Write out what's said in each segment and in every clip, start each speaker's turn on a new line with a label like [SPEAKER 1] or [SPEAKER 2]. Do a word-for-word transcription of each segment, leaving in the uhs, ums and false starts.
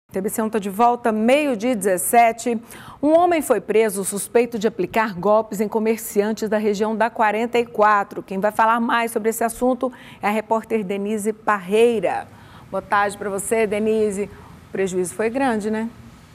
[SPEAKER 1] T B C um está de volta, meio-dia e dezessete. Um homem foi preso suspeito de aplicar golpes em comerciantes da região da quarenta e quatro. Quem vai falar mais sobre esse assunto é a repórter Denise Parreira. Boa tarde para você, Denise. O prejuízo foi grande, né?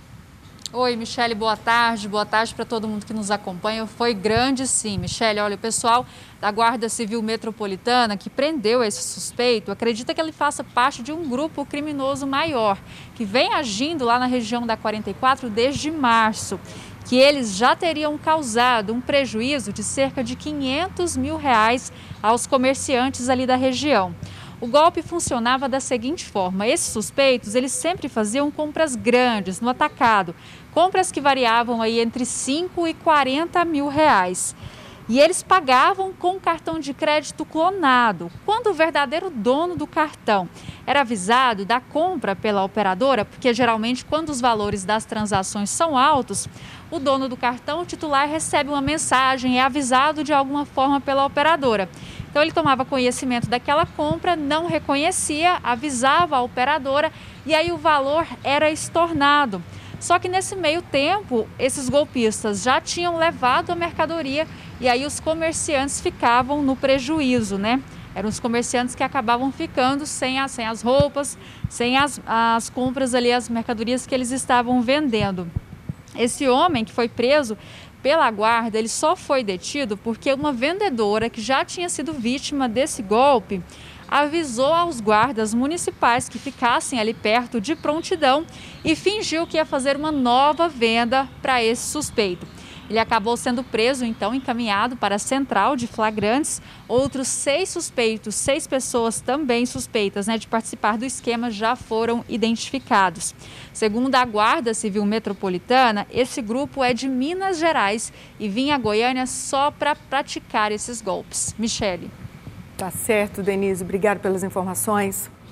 [SPEAKER 2] Oi, Michele, boa tarde. Boa tarde para todo mundo que nos acompanha. Foi grande sim, Michele. Olha, o pessoal da Guarda Civil Metropolitana que prendeu esse suspeito acredita que ele faça parte de um grupo criminoso maior, que vem agindo lá na região da quarenta e quatro desde março, que eles já teriam causado um prejuízo de cerca de quinhentos mil reais aos comerciantes ali da região. O golpe funcionava da seguinte forma: esses suspeitos, eles sempre faziam compras grandes no atacado, compras que variavam aí entre cinco e quarenta mil reais. E eles pagavam com cartão de crédito clonado. Quando o verdadeiro dono do cartão era avisado da compra pela operadora, porque geralmente quando os valores das transações são altos, o dono do cartão, o titular, recebe uma mensagem, é avisado de alguma forma pela operadora. Então ele tomava conhecimento daquela compra, não reconhecia, avisava a operadora e aí o valor era estornado. Só que nesse meio tempo, esses golpistas já tinham levado a mercadoria e aí os comerciantes ficavam no prejuízo, né? Eram os comerciantes que acabavam ficando sem as, sem as roupas, sem as, as compras ali, as mercadorias que eles estavam vendendo. Esse homem que foi preso pela guarda, ele só foi detido porque uma vendedora que já tinha sido vítima desse golpe avisou aos guardas municipais que ficassem ali perto de prontidão e fingiu que ia fazer uma nova venda para esse suspeito. Ele acabou sendo preso, então encaminhado para a central de flagrantes. Outros seis suspeitos, seis pessoas também suspeitas, né, de participar do esquema já foram identificados. Segundo a Guarda Civil Metropolitana, esse grupo é de Minas Gerais e vinha a Goiânia só para praticar esses golpes. Michele.
[SPEAKER 1] Tá certo, Denise. Obrigada pelas informações.